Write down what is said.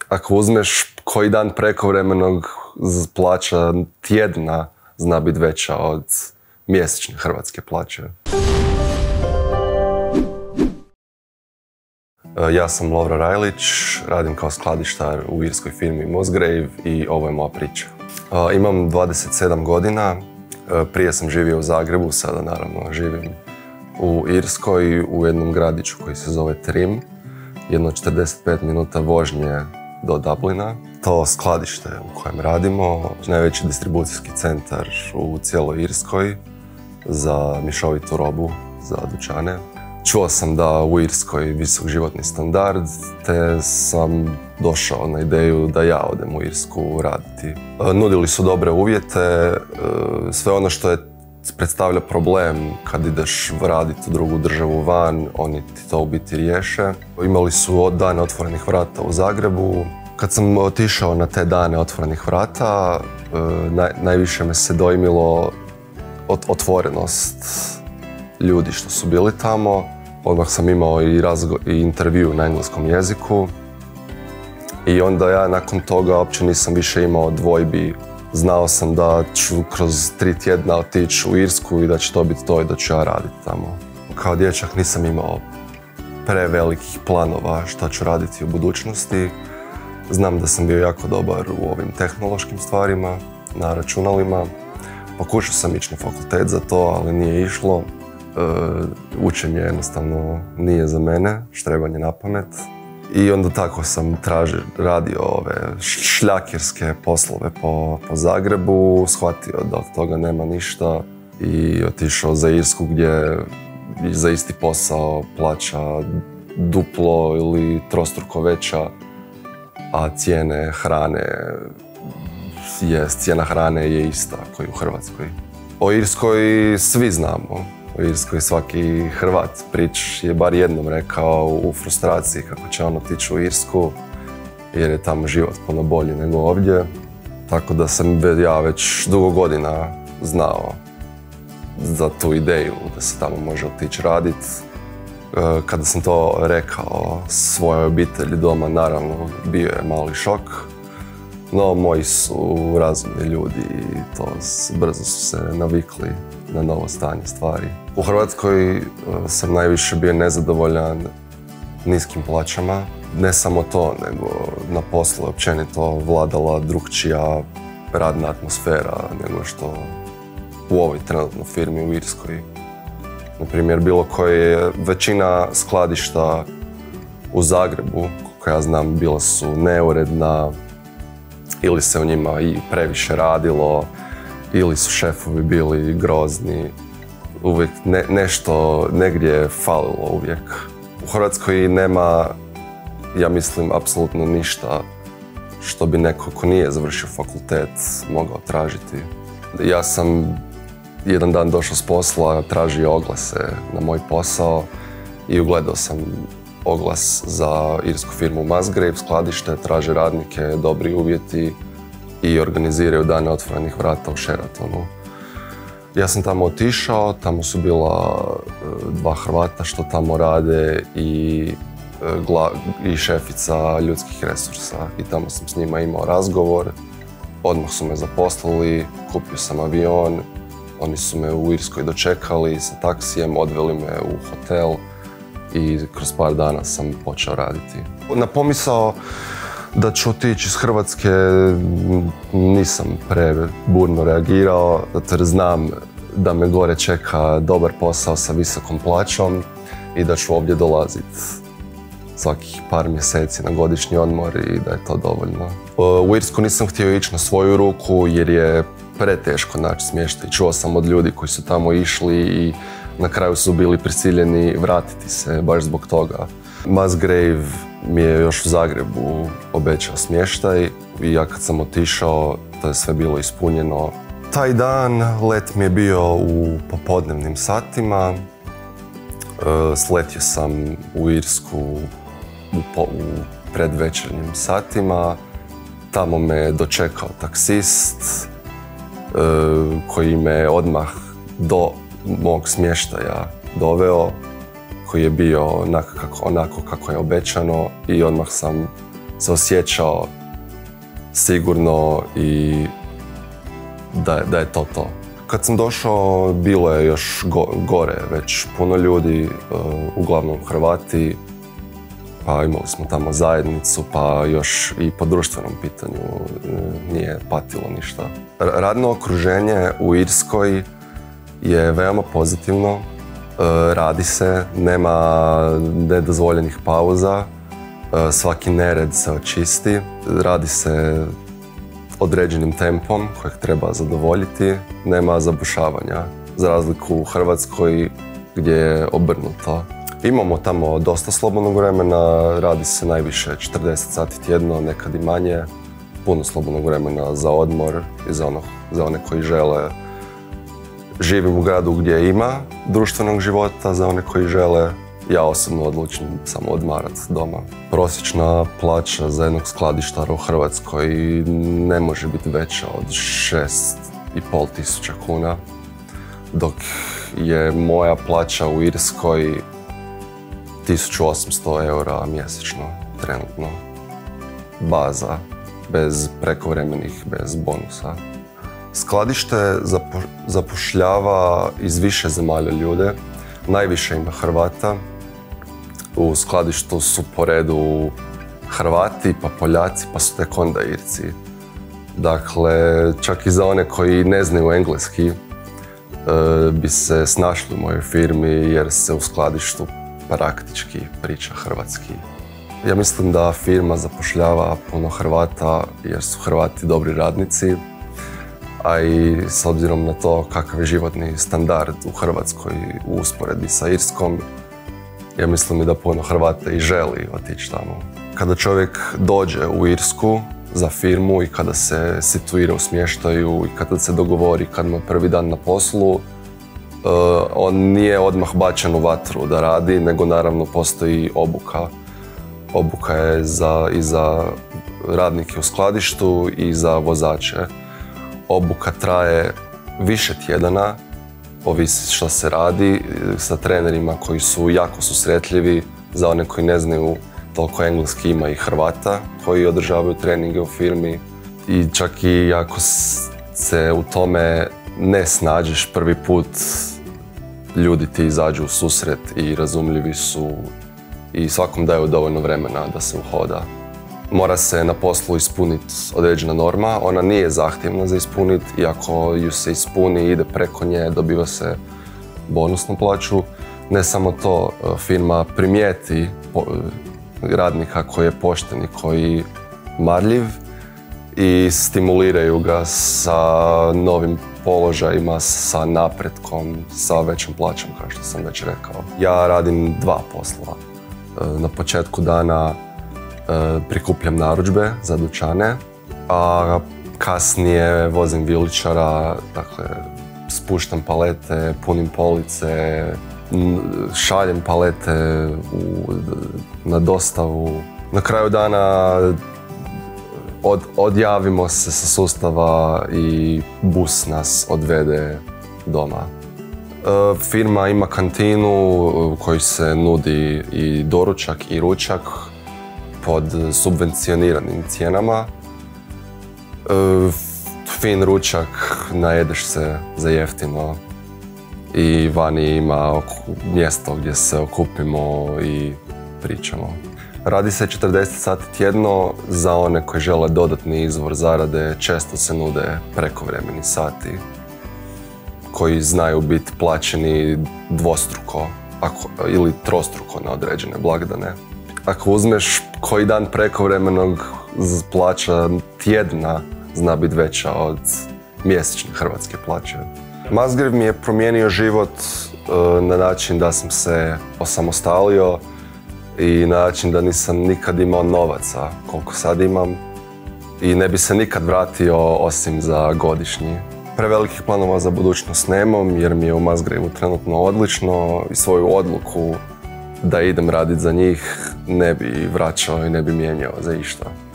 Ako uzmeš koji dan prekovremenog, plaća tjedna zna biti veća od mjesečne hrvatske plaće. Ja sam Lovro Rajlić, radim kao skladištar u irskoj firmi Musgrave i ovo je moja priča. Imam 27 godina, prije sam živio u Zagrebu, sada naravno živim u Irskoj, u jednom gradiću koji se zove Trim, jedno 45 minuta vožnje do Dublina. To skladište u kojem radimo, najveći distribucijski centar u cijeloj Irskoj za mješovitu robu, za dućane. Čuo sam da u Irskoj visok životni standard, te sam došao na ideju da ja odem u Irsku raditi. Nudili su dobre uvjete, sve ono što je predstavlja problem kad ideš raditi u drugu državu van, oni ti to u biti riješe. Imali su dane otvorenih vrata u Zagrebu. Kad sam otišao na te dane otvorenih vrata, najviše me se dojmilo otvorenost ljudi što su bili tamo. Odmah sam imao i intervju na engleskom jeziku. I onda ja nakon toga uopće nisam više imao dvojbi. Znao sam da ću kroz 3 tjedna otići u Irsku i da će to biti to i da ću ja raditi tamo. Kao dječak nisam imao prevelikih planova što ću raditi u budućnosti. Znam da sam bio jako dobar u ovim tehnološkim stvarima, na računalima. Pokušao sam ići na fakultet za to, ali nije išlo. Učenje jednostavno nije za mene, štrebanje na pamet. I onda tako sam radio ove šljakirske poslove po Zagrebu, shvatio da od toga nema ništa i otišao za Irsku gdje za isti posao plaća duplo ili trostruko veća, a cijena hrane je ista kao i u Hrvatskoj. O Irskoj svi znamo. U Irskoj svaki Hrvat je bar jednom rekao u frustraciji kako će on otići u Irsku jer je tamo život puno bolji nego ovdje. Tako da sam ja već dugo godina znao za tu ideju da se tamo može otići raditi. Kada sam to rekao svojoj obitelji doma, naravno bio je mali šok. No, moji su razumni ljudi i brzo su se navikli na novo stanje stvari. U Hrvatskoj sam najviše bio nezadovoljan niskim plaćama. Ne samo to, nego na poslu je općenito vladala drukčija radna atmosfera nego što u ovoj trenutno firmi u Irskoj. Naprimjer, bilo koje većina skladišta u Zagrebu, kako ja znam, bila su neuredna, ili se u njima i previše radilo, ili su šefovi bili grozni. Uvijek nešto negdje je falilo uvijek. U Hrvatskoj nema, ja mislim, apsolutno ništa što bi neko ko nije završio fakultet mogao tražiti. Ja sam jedan dan došao s posla, tražio oglase na moj posao i ugledao sam oglas za irsku firmu Musgrave, skladište, traže radnike, dobri uvjeti i organiziraju dane otvorenih vrata u Sheratonu. Ja sam tamo otišao, tamo su bila 2 Hrvata što tamo rade i šefica ljudskih resursa i tamo sam s njima imao razgovor. Odmah su me zaposlili, kupio sam avion, oni su me u Irskoj dočekali sa taksijem, odveli me u hotel i kroz par dana sam počeo raditi. Na pomisao da ću otići iz Hrvatske nisam preburno reagirao, zato jer znam da me gore čeka dobar posao sa visokom plaćom i da ću ovdje dolaziti svakih par mjeseci na godišnji odmor i da je to dovoljno. U Irsku nisam htio ići na svoju ruku jer je preteško naći smještaj. Čuo sam od ljudi koji su tamo išli i na kraju su bili prisiljeni vratiti se baš zbog toga. Musgrave mi je još u Zagrebu obećao smještaj i ja kad sam otišao, to je sve bilo ispunjeno. Taj dan let mi je bio u popodnevnim satima. Sletio sam u Irsku u predvečernjim satima. Tamo me dočekao taksist koji me odmah do mog smještaja doveo, koji je bio onako kako je obećano i odmah sam se osjećao sigurno i da je to to. Kad sam došao, bilo je još gore, već puno ljudi, uglavnom Hrvati, pa imali smo tamo zajednicu, pa još i po društvenom pitanju nije patilo ništa. Radno okruženje u Irskoj je veoma pozitivno, radi se, nema nedozvoljenih pauza, svaki nered se očisti, radi se određenim tempom kojeg treba zadovoljiti, nema zabušavanja, za razliku u Hrvatskoj gdje je obrnuto. Imamo tamo dosta slobodnog vremena, radi se najviše 40 sati tjedno, nekad i manje, puno slobodnog vremena za odmor i za one koji žele. Živim u gradu gdje ima društvenog života, za one koji žele. Ja osobno odlučim samo odmarati doma. Prosječna plaća za jednog skladištara u Hrvatskoj ne može biti veća od 6.500 kuna, dok je moja plaća u Irskoj 1.800 eura mjesečno, trenutno. Baza, bez prekovremenih, bez bonusa. Skladište zapošljava iz više zemalja ljude, najviše ima Hrvata. U skladištu su po redu Hrvati, pa Poljaci, pa su tek onda Irci. Dakle, čak i za one koji ne znaju engleski bi se snašli u mojoj firmi jer se u skladištu praktički priča hrvatski. Ja mislim da firma zapošljava puno Hrvata jer su Hrvati dobri radnici, a i s obzirom na to kakav je životni standard u Hrvatskoj u usporedbi sa Irskom, ja mislim i da puno Hrvata i želi otići tamo. Kada čovjek dođe u Irsku za firmu i kada se situira u smještaju i kada se dogovori kad mu je prvi dan na poslu, on nije odmah bačen u vatru da radi, nego naravno postoji obuka. Obuka je i za radnike u skladištu i za vozače. Obuka traje više tjedana, ovisi što se radi, sa trenerima koji su jako susretljivi. Za one koji ne znaju toliko engleski, ima i Hrvata koji održavaju treninge u firmi. I čak i ako se u tome ne snađeš prvi put, ljudi ti izađu u susret i razumljivi su i svakom daju dovoljno vremena da se uhoda. Mora se na poslu ispuniti određena norma, ona nije zahtjevna za ispuniti i ako ju se ispuni i ide preko nje, dobiva se bonusnu plaću. Ne samo to, firma primijeti radnika koji je pošten i koji marljiv i stimuliraju ga sa novim položajima, sa napretkom, sa većom plaćom, kao što sam već rekao. Ja radim 2 posla. Na početku dana prikupljam narudžbe za dućane, a kasnije vozim viličara, dakle spuštam palete, punim police, šaljem palete na dostavu. Na kraju dana odjavimo se sa sustava i bus nas odvede doma. Firma ima kantinu u kojoj se nudi i doručak i ručak pod subvencioniranim cijenama. Fin ručak, najedeš se za jeftino i vani ima mjesto gdje se okupimo i pričamo. Radi se 40 sati tjedno, za one koji žele dodatni izvor zarade često se nude prekovremeni sati koji znaju biti plaćeni dvostruko ili trostruko na određene blagdane. Ako uzmeš koji dan prekovremenog, plaća tjedna zna biti veća od mjesečne hrvatske plaće. Musgrave mi je promijenio život na način da sam se osamostalio i na način da nisam nikad imao novaca koliko sad imam i ne bi se nikad vratio osim za godišnji. Prevelikih planova za budućnost nemam jer mi je u Musgraveu trenutno odlično i svoju odluku da idem raditi za njih ne bi vraćao i ne bi mijenjao za išta.